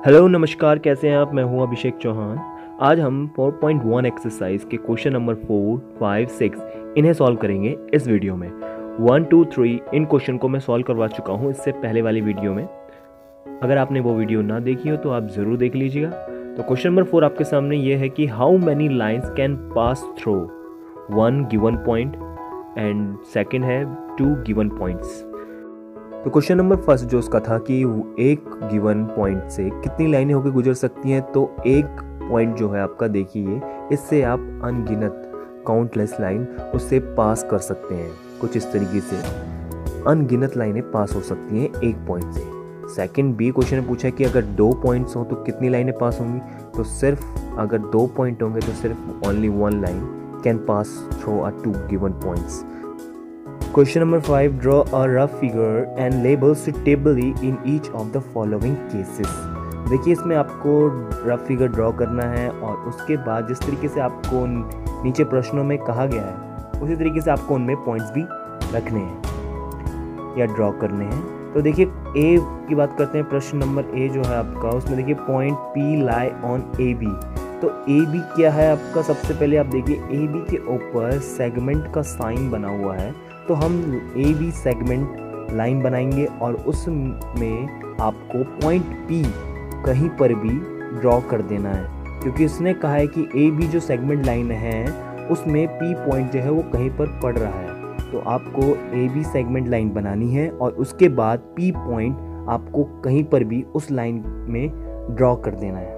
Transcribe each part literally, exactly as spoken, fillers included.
Hello नमस्कार, कैसे हैं आप। मैं हूं अभिषेक चौहान। आज हम फोर पॉइंट वन एक्सरसाइज के question number four, five, six इन्हें सॉल्व करेंगे इस वीडियो में। वन, टू, थ्री इन क्वेश्चन को मैं सॉल्व करवा चुका हूं इससे पहले वाली वीडियो में। अगर आपने वो वीडियो ना देखी हो तो आप ज़रूर देख लीजिएगा। तो क्वेश्चन नंबर फोर आपके सामने ये है कि how many lines can pass through one given point and second है टू गिवन पॉइंट्स। तो क्वेश्चन नंबर फर्स्ट जो उसका था कि एक गिवन पॉइंट से कितनी लाइनें होकर गुजर सकती हैं। तो एक पॉइंट जो है आपका, देखिए इससे आप अनगिनत काउंटलेस लाइन उससे पास कर सकते हैं। कुछ इस तरीके से अनगिनत लाइनें पास हो सकती हैं एक पॉइंट से। सेकंड बी क्वेश्चन में पूछा कि अगर दो पॉइंट्स हो तो कितनी लाइनें पास होंगी। तो सिर्फ अगर दो पॉइंट होंगे तो सिर्फ only one line can pass through a two given points. Question number five, draw a rough figure and label suitably in each of the following cases। देखिए इसमें आपको रफ फिगर ड्रॉ करना है और उसके बाद जिस तरीके से आपको नीचे प्रश्नों में कहा गया है उसी तरीके से आपको उनमें पॉइंट्स भी रखने हैं या ड्रॉ करने हैं। तो देखिए ए की बात करते हैं। प्रश्न नंबर ए जो है आपका, उसमें देखिए point P lie on A B. तो ए बी क्या है आपका, सबसे पहले आप देखिए ए बी के ऊपर सेगमेंट का साइन बना हुआ है। तो हम ए बी सेगमेंट लाइन बनाएंगे और उसमें आपको पॉइंट पी कहीं पर भी ड्रॉ कर देना है, क्योंकि उसने कहा है कि ए बी जो सेगमेंट लाइन है उसमें पी पॉइंट जो है वो कहीं पर पड़ रहा है। तो आपको ए बी सेगमेंट लाइन बनानी है और उसके बाद पी पॉइंट आपको कहीं पर भी उस लाइन में ड्रॉ कर देना है।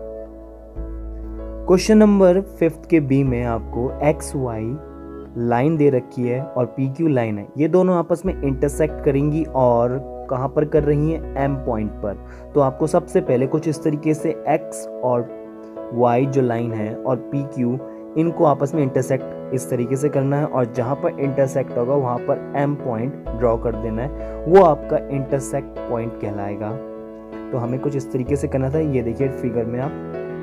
क्वेश्चन नंबर फिफ्थ के बी में आपको एक्स वाई लाइन दे रखी है और पी क्यू लाइन है। ये दोनों आपस में इंटरसेक्ट करेंगी और कहाँ पर कर रही हैं, एम पॉइंट पर। तो आपको सबसे पहले कुछ इस तरीके से एक्स और वाई जो लाइन है और पी क्यू इनको आपस में इंटरसेक्ट इस तरीके से करना है और जहाँ पर इंटरसेक्ट होगा वहाँ पर एम पॉइंट ड्रॉ कर देना है। वो आपका इंटरसेक्ट पॉइंट कहलाएगा। तो हमें कुछ इस तरीके से करना था। ये देखिए फिगर में आप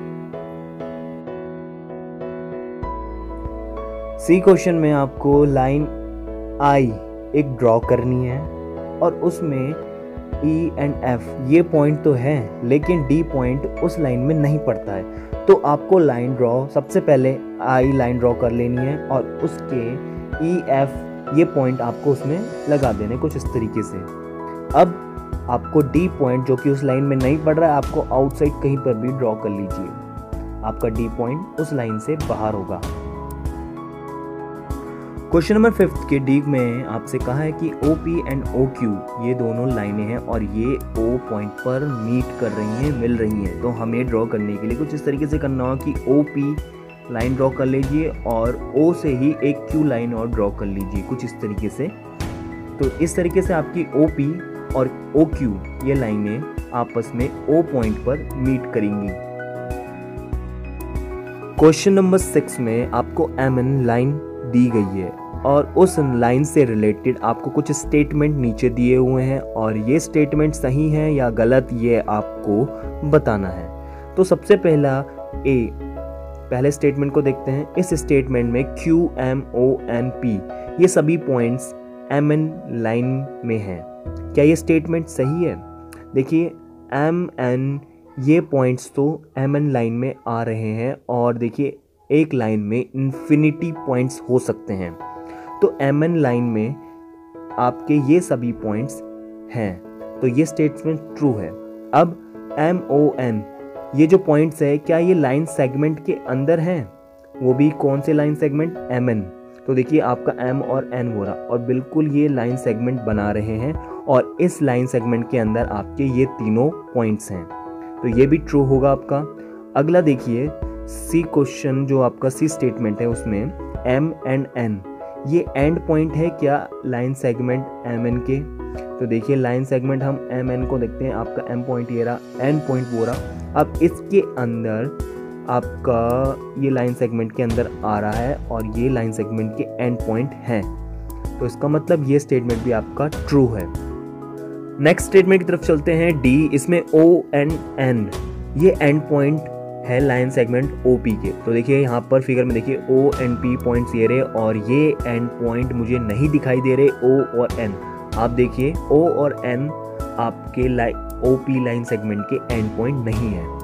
सी क्वेश्चन में आपको लाइन आई एक ड्रॉ करनी है और उसमें ई एंड एफ ये पॉइंट तो है लेकिन डी पॉइंट उस लाइन में नहीं पड़ता है। तो आपको लाइन ड्रॉ सबसे पहले आई लाइन ड्रॉ कर लेनी है और उसके ई एफ ये पॉइंट आपको उसमें लगा देने कुछ इस तरीके से। अब आपको डी पॉइंट जो कि उस लाइन में नहीं पड़ रहा है आपको आउटसाइड कहीं पर भी ड्रॉ कर लीजिए। आपका डी पॉइंट उस लाइन से बाहर होगा। क्वेश्चन नंबर फिफ्थ के डी में आपसे कहा है कि O P and O Q ये दोनों लाइनें हैं और ये ओ पॉइंट पर मीट कर रही हैं, मिल रही हैं। तो हमें ड्रॉ करने के लिए कुछ इस तरीके से करना होगा कि ओ पी लाइन ड्रॉ कर लीजिए और ओ से ही एक क्यू लाइन और ड्रॉ कर लीजिए कुछ इस तरीके से। तो इस तरीके से आपकी ओ पी और ओ क्यू ये लाइनें आपस में ओ पॉइंट पर मीट करेंगी। क्वेश्चन नंबर सिक्स में आपको एम एन लाइन दी गई है और उस लाइन से रिलेटेड आपको कुछ स्टेटमेंट नीचे दिए हुए हैं और ये स्टेटमेंट सही है या गलत ये आपको बताना है। तो सबसे पहला ए पहले स्टेटमेंट को देखते हैं। इस स्टेटमेंट में Q M O N P ये सभी पॉइंट्स एम एन लाइन में हैं। क्या ये स्टेटमेंट सही है? देखिए एम एन ये पॉइंट्स तो एम एन लाइन में आ रहे हैं और देखिए एक लाइन में इन्फिनिटी पॉइंट्स हो सकते हैं। तो एम एन लाइन में आपके ये सभी पॉइंट्स हैं, तो ये स्टेटमेंट ट्रू है। अब एम ओ एन ये जो पॉइंट्स है क्या ये लाइन सेगमेंट के अंदर हैं? वो भी कौन से लाइन सेगमेंट? M N. तो देखिए आपका एम और एन हो रहा और बिल्कुल ये लाइन सेगमेंट बना रहे हैं और इस लाइन सेगमेंट के अंदर आपके ये तीनों पॉइंट्स हैं, तो ये भी ट्रू होगा आपका। अगला देखिए सी क्वेश्चन जो आपका सी स्टेटमेंट है उसमें एम एंड एन ये एंड पॉइंट है क्या लाइन सेगमेंट एम एन के? तो देखिए लाइन सेगमेंट हम एम एन को देखते हैं। आपका एम पॉइंट ये रहा, एन पॉइंट वो रहा। अब इसके अंदर आपका ये लाइन सेगमेंट के अंदर आ रहा है और ये लाइन सेगमेंट के एंड पॉइंट हैं, तो इसका मतलब ये स्टेटमेंट भी आपका ट्रू है। नेक्स्ट स्टेटमेंट की तरफ चलते हैं डी। इसमें ओ एंड एन ये एंड पॉइंट है लाइन सेगमेंट ओ पी के। तो देखिए यहाँ पर फिगर में देखिए ओ एंड पी पॉइंट्स ये रहे और ये एंड पॉइंट मुझे नहीं दिखाई दे रहे ओ और एन। आप देखिए ओ और एन आपके line O P line segment के एंड पॉइंट नहीं है।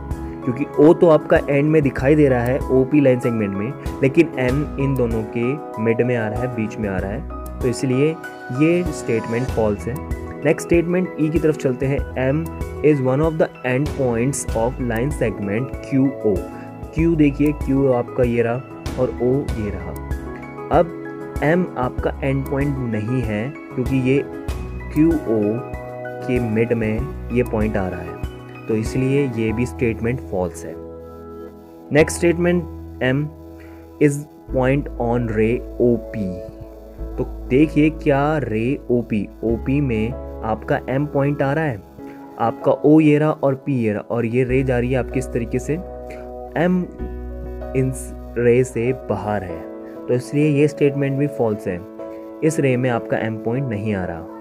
क्योंकि ओ तो आपका एंड में दिखाई दे रहा है ओ पी लाइन सेगमेंट में, लेकिन एन इन दोनों के मिड में आ रहा है, बीच में आ रहा है, तो इसलिए ये स्टेटमेंट फॉल्स है। नेक्स्ट स्टेटमेंट ई की तरफ चलते हैं। M is one of the end points of line segment Q O. Q देखिए, क्यू आपका ये रहा और ओ ये रहा। अब एम आपका एंड पॉइंट नहीं है क्योंकि ये क्यू ओ के मिड में ये पॉइंट आ रहा है, तो इसलिए ये भी स्टेटमेंट फॉल्स है। Next statement M is point on ray O P. तो देखिए क्या रे ओ पी, ओ पी में आपका एम पॉइंट आ रहा है, आपका ओ ये रहा और पी ये रहा, और ये रे जा रही है आपकी इस तरीके से, एम इन रे से बाहर है, तो इसलिए ये स्टेटमेंट भी फॉल्स है। इस रे में आपका एम पॉइंट नहीं आ रहा।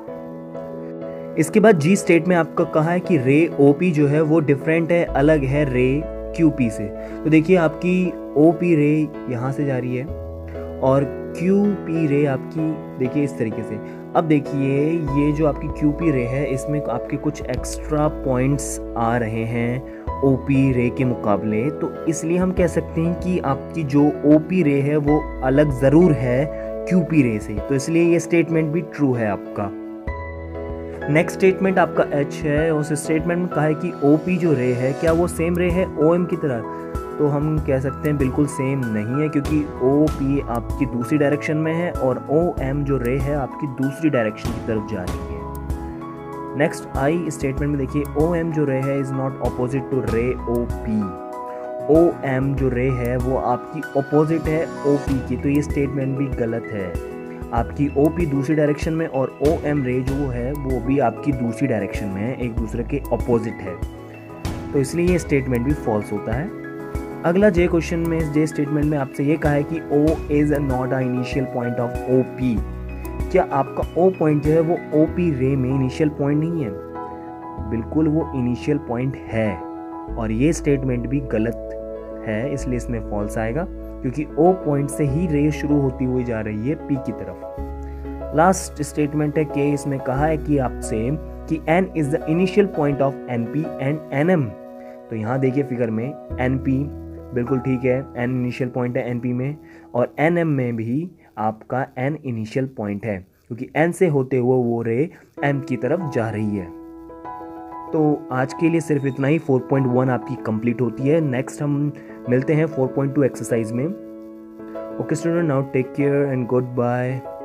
इसके बाद जी स्टेट में आपका कहा है कि रे ओ पी जो है वो डिफरेंट है, अलग है रे क्यू पी से। तो देखिए आपकी ओ पी रे यहाँ से जा रही है और क्यू पी रे आपकी देखिए इस तरीके से। अब देखिए ये जो आपकी क्यू पी रे है इसमें आपके कुछ एक्स्ट्रा पॉइंट्स आ रहे हैं ओ पी रे के मुकाबले, तो इसलिए हम कह सकते हैं कि आपकी जो ओ पी रे है वो अलग ज़रूर है क्यू पी रे से, तो इसलिए ये स्टेटमेंट भी ट्रू है आपका। नेक्स्ट स्टेटमेंट आपका एच है। उस स्टेटमेंट में कहा है कि ओ पी जो रे है क्या वो सेम रे है ओ एम की तरह, तो हम कह सकते हैं बिल्कुल सेम नहीं है, क्योंकि ओ पी आपकी दूसरी डायरेक्शन में है और ओ एम जो रे है आपकी दूसरी डायरेक्शन की तरफ जा रही है। नेक्स्ट आई स्टेटमेंट में देखिए ओ एम जो रे है इज़ नॉट अपोजिट टू रे ओ पी। ओ एम जो रे है वो आपकी अपोजिट है ओ पी की, तो ये स्टेटमेंट भी गलत है। आपकी ओ पी दूसरी डायरेक्शन में और ओ एम रे जो है वो भी आपकी दूसरी डायरेक्शन में है, एक दूसरे के अपोजिट है, तो इसलिए ये स्टेटमेंट भी फॉल्स होता है। अगला जे क्वेश्चन में जे स्टेटमेंट में आपसे ये कहा है कि O is not a initial point of O P. क्या आपका ओ पॉइंट जो है वो ओ पी रे में इनिशियल पॉइंट नहीं है? बिल्कुल वो इनिशियल पॉइंट है, और ये स्टेटमेंट भी गलत है, इसलिए इसमें फॉल्स आएगा, क्योंकि ओ पॉइंट से ही रे शुरू होती हुई जा रही है पी की तरफ। लास्ट स्टेटमेंट है के, इसमें कहा है कि आपसे कि N is the initial point of N P and N M. तो यहाँ देखिए फिगर में एन पी बिल्कुल ठीक है, एन इनिशियल पॉइंट है एन पी में, और एन एम में भी आपका एन इनिशियल पॉइंट है, क्योंकि एन से होते हुए वो रे एम की तरफ जा रही है। तो आज के लिए सिर्फ इतना ही। फोर पॉइंट वन आपकी कंप्लीट होती है। नेक्स्ट हम मिलते हैं फोर पॉइंट टू एक्सरसाइज में। Okay student, now take care and good bye.